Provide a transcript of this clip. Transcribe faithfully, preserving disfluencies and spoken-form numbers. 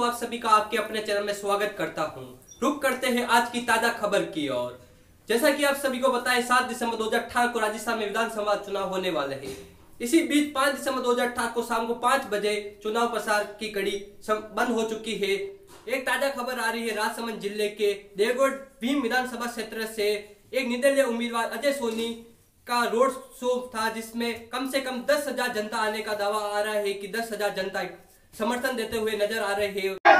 दोस्तों, आप सभी का आपके अपने चैनल में स्वागत करता हूं। रुक करते हैं आज की ताजा खबर की ओर। जैसा कि आप सभी को पता है, सात दिसंबर दो हजार अठारह को राजस्थान में विधानसभा चुनाव होने वाले हैं। इसी बीच पाँच दिसंबर दो हजार अठारह को शाम को पाँच बजे चुनाव प्रचार की कड़ी बंद हो चुकी है। एक ताजा खबर आ रही है, राजसमंद जिले के देवगढ़ भीम विधानसभा क्षेत्र से एक निर्दलीय उम्मीदवार अजय सोनी का रोड शो था, जिसमें कम से कम दस हजार जनता आने का दावा आ रहा है कि दस हजार जनता समर्थन देते हुए नजर आ रहे हैं।